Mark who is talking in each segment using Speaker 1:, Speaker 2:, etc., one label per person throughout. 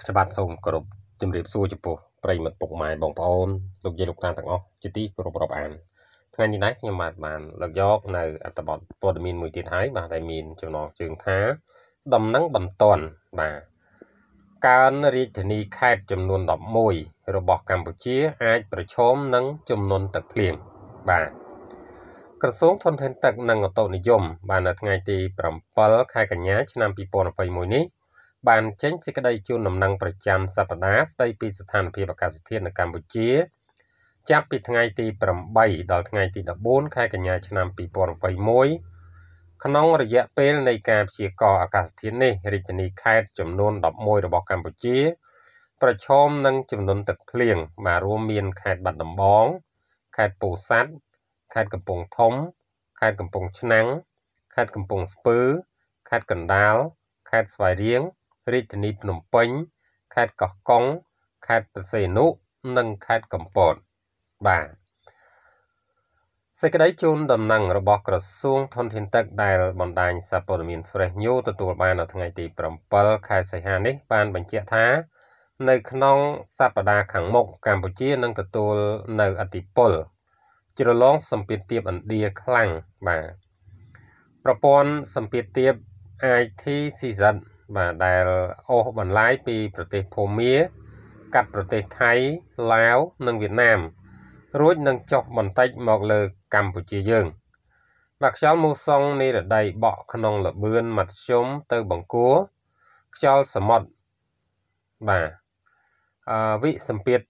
Speaker 1: ច្បាប់សូមគោរពជំរាបសួរចំពោះប្រិយមិត្តពុកម៉ែបងប្អូនលោកយាយលោកតាទាំងអស់ជាទីគោរពរាប់អានថ្ងៃនេះដែរខ្ញុំបានលើកយកនៅអត្ថបទព័ត៌មានមួយទៀតហើយបាទដែលមានចំណងជើងថាដំណឹងបន្ទាន់បាទកើនរាជធានីខេត្តចំនួន11របស់កម្ពុជាអាចប្រឈមនឹងជំនន់ទឹកភ្លៀងបាទក្រសួងធនធានទឹកនិងអូតូនិយមបាននៅថ្ងៃទី7ខែកញ្ញាឆ្នាំ2021នេះបានចេញសេចក្តីជូនដំណឹងប្រចាំសប្តាហ៍ស្តីពីស្ថានភាពអាកាសធាតុនៅកម្ពុជាចាប់ពីថ្ងៃទី8ដល់ថ្ងៃទី14ខែកញ្ញាឆ្នាំ2021ក្នុងរយៈពេលនៃការព្យាករណ៍អាកាសធាតុនេះរាជធានីខេត្តចំនួន11របស់កម្ពុជាប្រឈមនឹងជំនន់ទឹកភ្លៀងបាទរួមមានខេត្តបាត់ដំបងខេត្តពោធិ៍សាត់ខេត្តកំពង់ធំខេត្តកំពង់ឆ្នាំងខេត្តកំពង់ស្ពឺខេត្តកណ្ដាលខេត្តស្វាយរៀងរាជធានីភ្នំពេញខេត្តកោះកុងខេត្តព្រះសីហនុនិងខេត្តកំពតបាទសេចក្តីជូនដំណឹងរបស់ក្រសួងធនធានទឹកដែលបណ្ដាញសារព័ត៌មាន Fresh News ទទួលបាននៅថ្ងៃទី7ខែសីហានេះបានបញ្ជាក់ថានៅក្នុងសប្តាហ៍ខាងមុខកម្ពុជានឹងទទួលនៅឥទ្ធិពលជ្រលងសម្ពាធទាបឥណ្ឌាខ្លាំងបាទប្រព័ន្ធសម្ពាធទាប ITCZ បាទដែលអូសបន្លាយពីប្រទេសភូមាកាត់ប្រទេសថៃឡាវនិងវៀតណាមរួចនឹងចុះបន្តិចមកលើកម្ពុជាយើងបាទខ្យល់មូសុងនិរដីបក់ក្នុងល្បឿនមធ្យមទៅបង្គួរខ្យល់សមុទ្របាទវិសម្ពាធ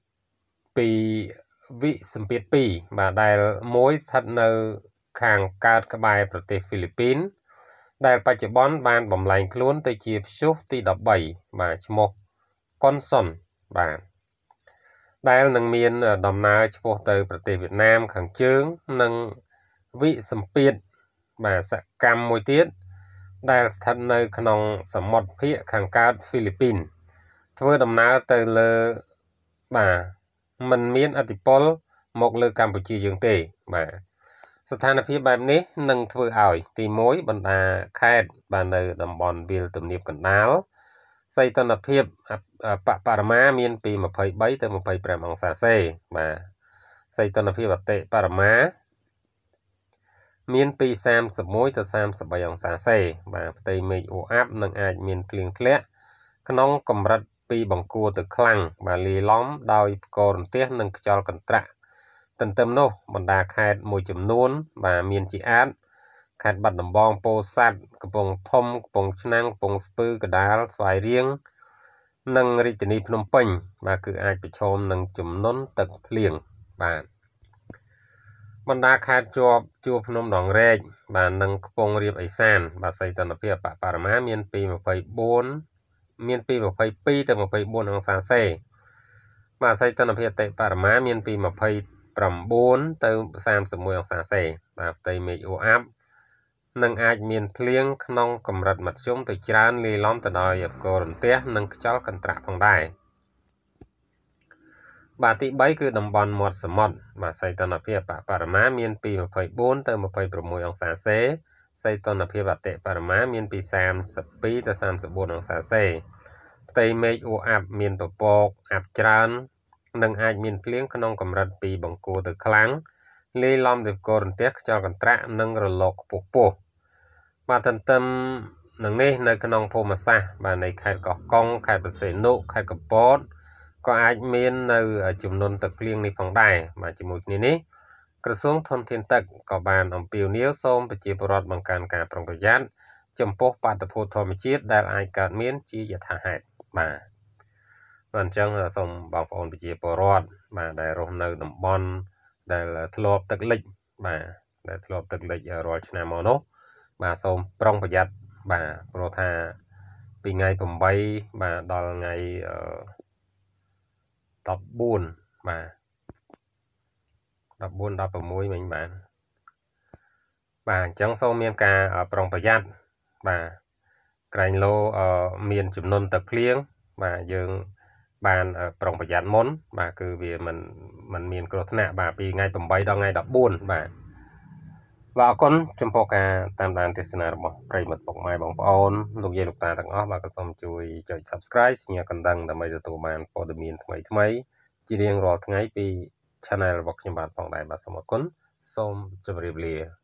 Speaker 1: 2បាទដែលមួយស្ថិតនៅខាងកើតក្បែរប្រទេសហ្វីលីពីនដែលបច្ចុប្បន្នបានបំលែងខ្លួនទៅជាព្យុះទី13បាទឈ្មោះកុនសុនបាទដែលនឹងមានដំណើរឆ្ពោះទៅប្រទេសវៀតណាមខាងជើងនិងវិសម្ពាធបាទសកម្មមួយទៀតដែលស្ថិតនៅក្នុងសមុទ្រភាគខាងកើតហ្វីលីពីនធ្វើដំណើរទៅលើបាទមិនមានឥទ្ធិពលមកលើកម្ពុជាយើងទេបាទស្ថានភាពបែបនេះនឹងធ្វើឲ្យទី1បណ្ដាខេត្តបាទនៅតំបន់វាលទំនាបកណ្ដាលសីតុណ្ហភាពបរិមាមានពី23ទៅ25អង្សាសេបាទសីតុណ្ហភាពអតិបរិមាមានពី31ទៅ33អង្សាសេបាទផ្ទៃមេឃអ៊ូអាប់នឹងអាចមានភ្លៀងធ្លាក់ក្នុងកម្រិតពីបង្គួរទៅខ្លាំងបាទលាយឡំដោយផ្គររន្ទះនិងខ្យល់កន្ត្រាក់ទន្ទឹមនោះបណ្ដាខេត្តមួយចំនួនបាទមានជាអាចខេត្តបាត់ដំបងពោធិ៍សាត់កំពង់ធំកំពង់ឆ្នាំងកំពង់ស្ពឺកណ្ដាលស្វាយរៀងនិងរាជធានីភ្នំពេញបាទគឺអាចប្រឈមនឹងជំនន់ទឹកភ្លៀងបាទបណ្ដាខេត្តជាប់ជួរភ្នំដងរែកបាទនិងខ្ពង់រាបឦសានបាទសីតុណ្ហភាពបរិមាមានពី22ទៅ24អង្សាសេបាទសីតុណ្ហភាពអតិបរិមាមានពី29ទៅ31អង្សាសេបាទផ្ទៃមេឃអ៊ូអាប់នឹងអាចមានភ្លៀងក្នុងកម្រិតមធ្យមទៅច្រើនលាយឡំទៅដោយផ្គររន្ទះនិងខ្យល់កន្ត្រាក់ផងដែរបាទទី3គឺតំបន់មាត់សមុទ្របាទសីតុណ្ហភាពបរិមាមានពី24ទៅ26អង្សាសេសីតុណ្ហភាពអតិបរិមាមានពី32ទៅ34អង្សាសេផ្ទៃមេឃអ៊ូអាប់មានពពកអាប់ច្រើននិងអាចមានភ្លៀងក្នុងកម្រិតពីបង្គួរទៅខ្លាំងលាយឡំដោយផ្គររន្ទះខ្យល់កន្ត្រាក់និងរលកខ្ពស់បាទទន្ទឹមនឹងនេះនៅក្នុងភូមិសាស្ត្របាទនៃខេត្តកោះកុងខេត្តព្រះសីហនុខេត្តកំពតក៏អាចមាននៅចំនួនទឹកភ្លៀងនេះផងដែរបាទជាមួយគ្នានេះក្រសួងធនធានទឹកក៏បានអំពាវនាវសូមប្រជាពលរដ្ឋបង្កើនការប្រុងប្រយ័ត្នចំពោះបាតុភូតធម្មជាតិដែលអាចកើតមានជាយថាហេតុបាទអញ្ចឹងសូមបងប្អូនប្រជាពលរដ្ឋបាទដែលរស់នៅតំបន់ដែលធ្លាប់ទឹកលិចបាទដែលធ្លាប់ទឹកលិចរាល់ឆ្នាំមកនោះបាទសូមប្រុងប្រយ័ត្នបាទព្រោះថាពីថ្ងៃ8បាទដល់ថ្ងៃ14បាទ14 16មិញបាទអញ្ចឹងសូមមានការប្រុងប្រយ័ត្នបាទក្រែងលោមានចំនួនទឹកភ្លៀងបាទយើងបានប្រុងប្រយ័ត្នមុនបាទគឺវាមិនមានគ្រោះថ្នាក់បាទពីថ្ងៃ8ដល់ថ្ងៃ14បាទបាទអរគុណចំពោះការតាមដានទស្សនារបស់ប្រិយមិត្តពុកម៉ែបងប្អូនលោកយាយលោកតាទាំងអស់បាទក៏សូមជួយចុច Subscribe សញ្ញាកណ្ដឹងដើម្បីទទួលបានព័ត៌មានថ្មីៗជារៀងរាល់ថ្ងៃពី Channel របស់ខ្ញុំបាទផងដែរបាទសូមអរគុណសូមជម្រាបលា